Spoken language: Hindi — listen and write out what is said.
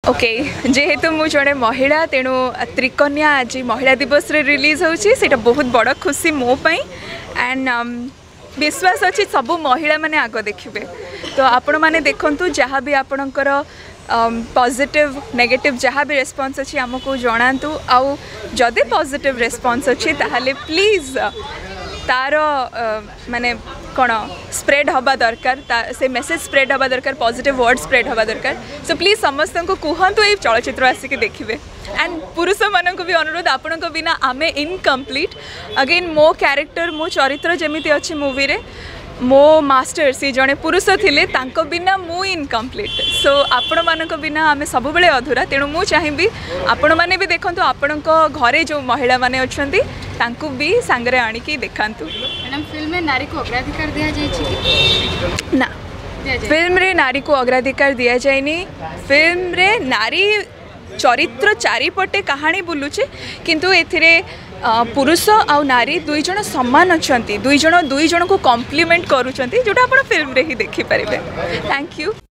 ओके जेहेतु मु जड़े महिला तेणु त्रिकन्या आज महिला दिवस रे रिलीज होची सेटा बहुत बड़ खुशी मो पई एंड विश्वास अच्छी सब महिला माने आग देखिए तो आपण मैंने देखु जहाँ भी आपणकर पॉजिटिव नेगेटिव जहाँ भी रेस्पॉन्स अच्छी आमको जनातु आउ जदि पॉजिटिव रेस्पॉन्स अच्छी ताहले प्लीज तार माने कौन स्प्रेड हवा दरकार से मेसेज स्प्रेड हवा दरकार पॉजिटिव वर्ड स्प्रेड हवा दरकार सो प्लीज समस्त को कहतु ये चलचित्र आसिक देखिए एंड पुरुष मान भी अनुरोध आपण बिना आमे इनकम्प्लीट अगेन मो कैरेक्टर मो चरित्र जमी अच्छी मूवी रे मो मास्टर सी जड़े पुरुष थिले तांको बिना मु इनकम्प्लीट सो आपण मानक बिना आमे सब बेले अधूरा तेणु मु चाहिए आपण मैंने भी देखंतु आपण घरे जो महिला माने अछंती तांको भी सांगरे आनिकी देखांतु। मैडम फिल्म में नारी को अग्राधिकार दिया जाए ना फिल्म रे नारी को अग्राधिकार दिया जाएनी फिल्म रे नारी चरित्र चारिपटे कहानी बुलुचे किंतु एथिरे पुरुष आउ नारी दुई जन समान अच्छा दुई जन को कॉम्प्लीमेंट करूँ जोटा आप फिल्म रे ही देखिपारे। Thank you.